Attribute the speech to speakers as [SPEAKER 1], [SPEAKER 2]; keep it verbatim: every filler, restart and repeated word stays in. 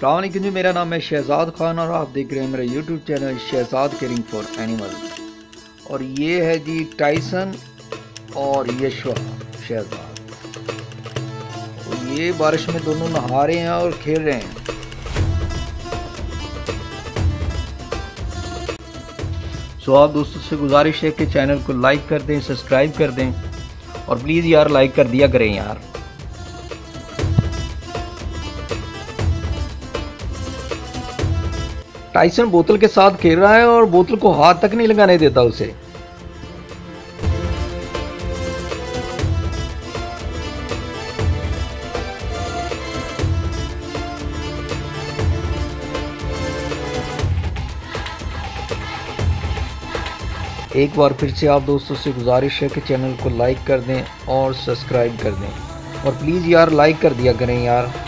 [SPEAKER 1] अस्सलाम वालेकुम जी, मेरा नाम है शहजाद खान और आप देख रहे हैं मेरा YouTube channel Shahzad caring for animal. और ये है जी टाइसन और यशवा शहजाद, और ये बारिश में दोनों नहा रहे हैं और खेल रहे हैं। सो आप दोस्तों से गुजारिश है कि चैनल को लाइक कर दें, सब्सक्राइब कर दें और प्लीज़ यार लाइक कर दिया करें यार। टाइसन बोतल के साथ खेल रहा है और बोतल को हाथ तक नहीं लगाने देता उसे। एक बार फिर से आप दोस्तों से गुजारिश है कि चैनल को लाइक कर दें और सब्सक्राइब कर दें और प्लीज़ यार लाइक कर दिया करें यार।